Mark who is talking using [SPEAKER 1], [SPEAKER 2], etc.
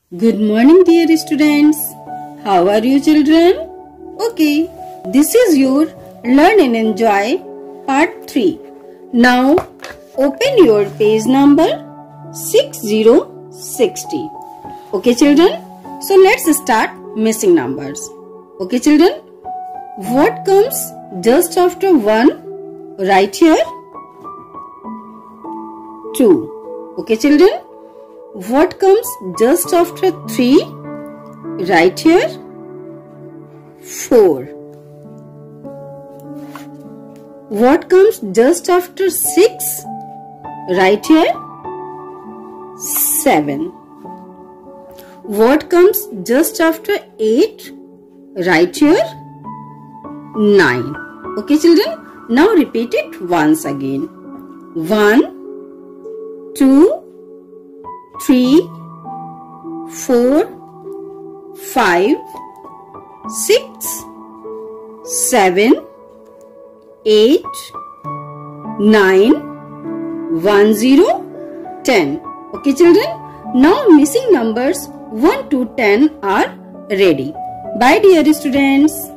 [SPEAKER 1] Good morning, dear students. How are you, children? Okay, this is your Learn and Enjoy Part 3. Now, open your page number 6060. Okay, children? So, let's start missing numbers. Okay, children? What comes just after 1? Right here? 2. Okay, children? What comes just after 3? Right here? 4. What comes just after 6? Right here? 7. What comes just after 8? Right here? 9. Okay, children? Now repeat it once again. 1, 2, 3, 4, 5, 6, 7, 8, 9, 1, 0, 10. Okay, children? Now missing numbers 1 to 10 are ready. Bye, dear students.